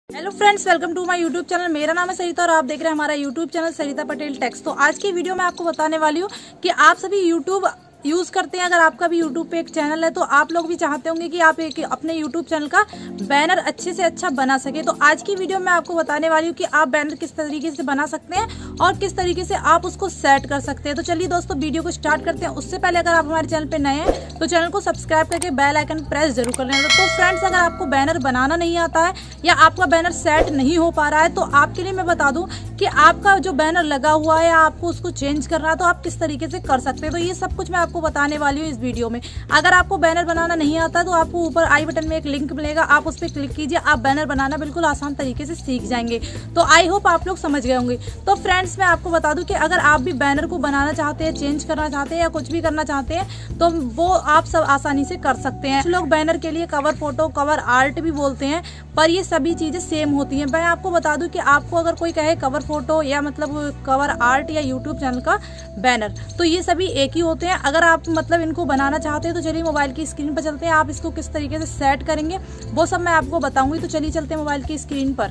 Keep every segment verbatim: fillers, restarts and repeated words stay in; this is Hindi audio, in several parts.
Hello friends, welcome to my YouTube channel. मेरा नाम है सरिता और आप देख रहे हैं हमारा YouTube channel Sarita Patel techs. तो आज की वीडियो में आपको बताने वाली हूँ कि आप सभी यूट्यूब यूज करते हैं। अगर आपका भी यूट्यूब पे एक चैनल है तो आप लोग भी चाहते होंगे कि आप एक अपने यूट्यूब चैनल का बैनर अच्छे से अच्छा बना सके। तो आज की वीडियो में आपको बताने वाली हूँ कि आप बैनर किस तरीके से बना सकते हैं और किस तरीके से आप उसको सेट कर सकते हैं। तो चलिए दोस्तों, वीडियो को स्टार्ट करते हैं। उससे पहले अगर आप हमारे चैनल पे नए हैं तो चैनल को सब्सक्राइब करके बेल आइकन प्रेस जरूर कर लेना। तो फ्रेंड्स, अगर आपको बैनर बनाना नहीं आता है या आपका बैनर सेट नहीं हो पा रहा है तो आपके लिए मैं बता दूं कि आपका जो बैनर लगा हुआ है या आपको उसको चेंज करना है तो आप किस तरीके से कर सकते हैं। तो ये सब कुछ मैं आपको बताने वाली हूँ इस वीडियो में। अगर आपको बैनर बनाना नहीं आता तो आपको ऊपर आई बटन में एक लिंक मिलेगा, आप उस पर क्लिक कीजिए। आप बैनर बनाना बिल्कुल आसान तरीके से सीख जाएंगे। तो आई होप आप लोग समझ गए होंगे। तो फ्रेंड्स, मैं आपको बता दूं कि अगर आप भी बैनर को बनाना चाहते हैं, चेंज करना चाहते हैं या कुछ भी करना चाहते हैं तो वो आप सब आसानी से कर सकते हैं। कुछ लोग बैनर के लिए कवर फोटो, कवर आर्ट भी बोलते हैं, पर ये सभी चीजें सेम होती हैं। मैं आपको बता दूं कि आपको अगर कोई कहे कवर फोटो या मतलब कवर आर्ट या यूट्यूब चैनल का बैनर, तो ये सभी एक ही होते हैं। अगर आप मतलब इनको बनाना चाहते हैं तो चलिए मोबाइल की स्क्रीन पर चलते हैं। आप इसको किस तरीके से सेट करेंगे वो सब मैं आपको बताऊंगी। तो चलिए चलते हैं मोबाइल की स्क्रीन पर।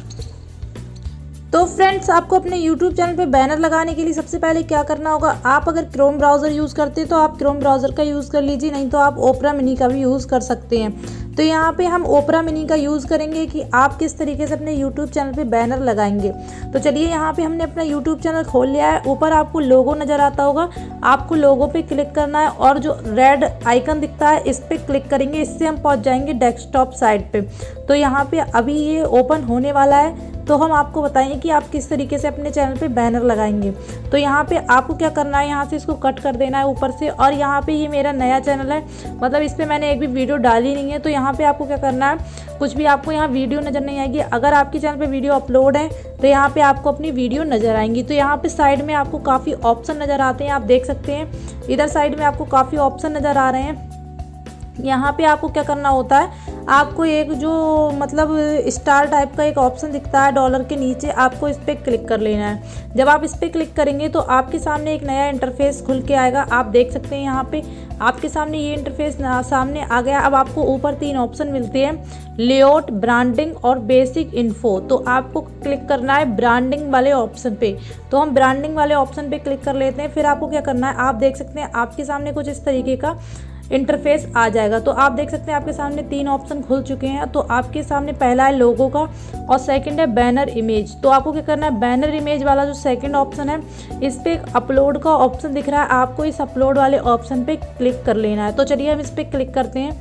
तो फ्रेंड्स, आपको अपने यूट्यूब चैनल पे बैनर लगाने के लिए सबसे पहले क्या करना होगा, आप अगर क्रोम ब्राउज़र यूज़ करते हैं तो आप क्रोम ब्राउज़र का यूज़ कर लीजिए, नहीं तो आप ओपरा मिनी का भी यूज़ कर सकते हैं। तो यहाँ पे हम ओपरा मिनी का यूज़ करेंगे कि आप किस तरीके से अपने यूट्यूब चैनल पे बैनर लगाएंगे। तो चलिए, यहाँ पे हमने अपना यूट्यूब चैनल खोल लिया है। ऊपर आपको लोगो नज़र आता होगा, आपको लोगो पे क्लिक करना है और जो रेड आइकन दिखता है इस पर क्लिक करेंगे। इससे हम पहुँच जाएंगे डेस्कटॉप साइट पे। तो यहाँ पे अभी ये ओपन होने वाला है, तो हम आपको बताएंगे कि आप किस तरीके से अपने चैनल पे बैनर लगाएंगे। तो यहाँ पे आपको क्या करना है, यहाँ से इसको कट कर देना है ऊपर से। और यहाँ पे ये मेरा नया चैनल है, मतलब इस पर मैंने एक भी वीडियो डाली नहीं है। तो यहाँ पे आपको क्या करना है, कुछ भी आपको यहाँ वीडियो नज़र नहीं आएगी। अगर आपके चैनल पे वीडियो अपलोड है तो यहाँ पे आपको अपनी वीडियो नज़र आएंगी। तो यहाँ पे साइड में आपको काफ़ी ऑप्शन नज़र आते हैं, आप देख सकते हैं। इधर साइड में आपको काफ़ी ऑप्शन नज़र आ रहे हैं। यहाँ पे आपको क्या करना होता है, आपको एक जो मतलब स्टार टाइप का एक ऑप्शन दिखता है डॉलर के नीचे, आपको इस पर क्लिक कर लेना है। जब आप इस पर क्लिक करेंगे तो आपके सामने एक नया इंटरफेस खुल के आएगा। आप देख सकते हैं यहाँ पे आपके सामने ये इंटरफेस सामने आ गया। अब आपको ऊपर तीन ऑप्शन मिलते हैं, लेआउट, ब्रांडिंग और बेसिक इन्फो। तो आपको क्लिक करना है ब्रांडिंग वाले ऑप्शन पे। तो हम ब्रांडिंग वाले ऑप्शन पे क्लिक कर लेते हैं। फिर आपको क्या करना है, आप देख सकते हैं आपके सामने कुछ इस तरीके का इंटरफेस आ जाएगा। तो आप देख सकते हैं आपके सामने तीन ऑप्शन खुल चुके हैं। तो आपके सामने पहला है लोगो का और सेकंड है बैनर इमेज। तो आपको क्या करना है, बैनर इमेज वाला जो सेकंड ऑप्शन है इस पे अपलोड का ऑप्शन दिख रहा है, आपको इस अपलोड वाले ऑप्शन पे क्लिक कर लेना है। तो चलिए हम इस पर क्लिक करते हैं।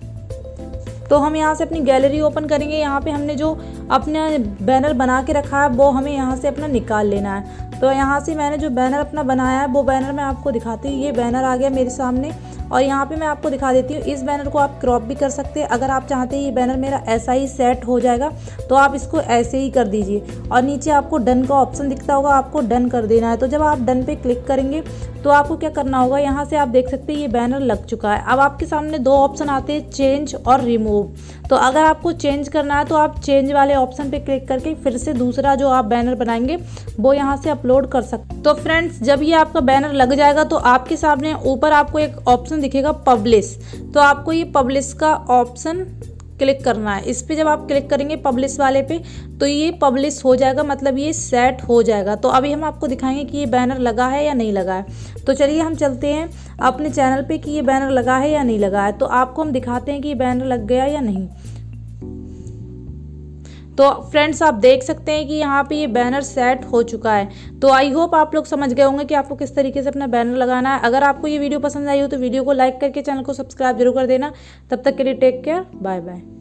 तो हम यहाँ से अपनी गैलरी ओपन करेंगे। यहाँ पे हमने जो अपना बैनर बना के रखा है वो हमें यहाँ से अपना निकाल लेना है। तो यहाँ से मैंने जो बैनर अपना बनाया है वो बैनर मैं आपको दिखाती हूँ। ये बैनर आ गया मेरे सामने और यहाँ पे मैं आपको दिखा देती हूँ। इस बैनर को आप क्रॉप भी कर सकते हैं। अगर आप चाहते हैं ये बैनर मेरा ऐसा ही सेट हो जाएगा तो आप इसको ऐसे ही कर दीजिए। और नीचे आपको डन का ऑप्शन दिखता होगा, आपको डन कर देना है। तो जब आप डन पे क्लिक करेंगे तो आपको क्या करना होगा, यहाँ से आप देख सकते हैं ये बैनर लग चुका है। अब आपके सामने दो ऑप्शन आते हैं, चेंज और रिमूव। तो अगर आपको चेंज करना है तो आप चेंज वाले ऑप्शन पे क्लिक करके फिर से दूसरा जो आप बैनर बनाएंगे वो यहाँ से अपलोड कर सकते हैं। तो फ्रेंड्स, जब ये आपका बैनर लग जाएगा तो आपके सामने ऊपर आपको एक ऑप्शन दिखेगा पब्लिश। तो आपको ये पब्लिश का ऑप्शन क्लिक करना है। इस पे जब आप क्लिक करेंगे पब्लिश वाले पे तो ये पब्लिश हो जाएगा, मतलब ये सेट हो जाएगा। तो अभी हम आपको दिखाएंगे कि ये बैनर लगा है या नहीं लगा है। तो चलिए हम चलते हैं अपने चैनल पे कि ये बैनर लगा है या नहीं लगा है। तो आपको हम दिखाते हैं कि ये बैनर लग गया या नहीं। तो फ्रेंड्स, आप देख सकते हैं कि यहाँ पे ये बैनर सेट हो चुका है। तो आई होप आप लोग समझ गए होंगे कि आपको किस तरीके से अपना बैनर लगाना है। अगर आपको ये वीडियो पसंद आई हो तो वीडियो को लाइक करके चैनल को सब्सक्राइब जरूर कर देना। तब तक के लिए टेक केयर, बाय बाय।